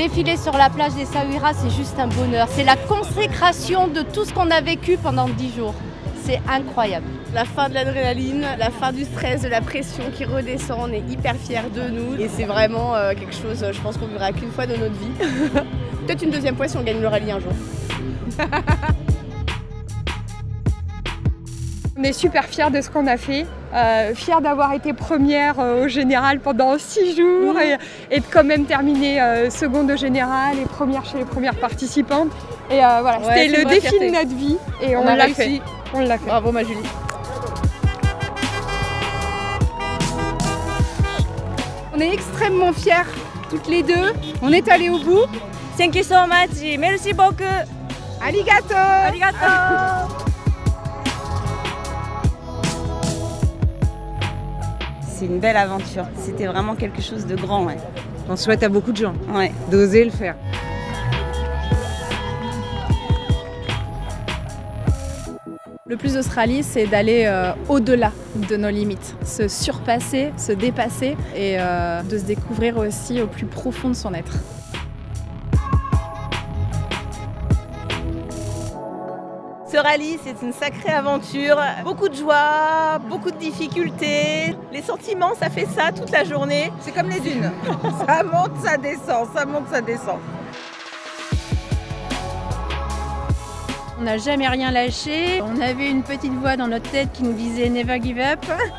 Défiler sur la plage des Saouira, c'est juste un bonheur. C'est la consécration de tout ce qu'on a vécu pendant 10 jours. C'est incroyable. La fin de l'adrénaline, la fin du stress, de la pression qui redescend, on est hyper fiers de nous. Et c'est vraiment quelque chose, je pense qu'on vivra qu'une fois dans notre vie. Peut-être une deuxième fois si on gagne le rallye un jour. On est super fiers de ce qu'on a fait, fiers d'avoir été première au général pendant 6 jours et de quand même terminer seconde au général et première chez les premières participantes. Et voilà, c'était le défi de notre vie et on l'a fait. On l'a fait. Bravo ma Julie. On est extrêmement fiers, toutes les deux. On est allés au bout. Thank you so much. Merci beaucoup. Arigato. Arigato. C'est une belle aventure. C'était vraiment quelque chose de grand. Ouais. On souhaite à beaucoup de gens Ouais. d'oser le faire. Le plus de ce rallye, c'est d'aller au-delà de nos limites, se surpasser, se dépasser et de se découvrir aussi au plus profond de son être. Ce rallye, c'est une sacrée aventure. Beaucoup de joie, beaucoup de difficultés. Les sentiments, ça fait ça toute la journée. C'est comme les dunes. Ça monte, ça descend, ça monte, ça descend. On n'a jamais rien lâché. On avait une petite voix dans notre tête qui nous disait « Never give up ».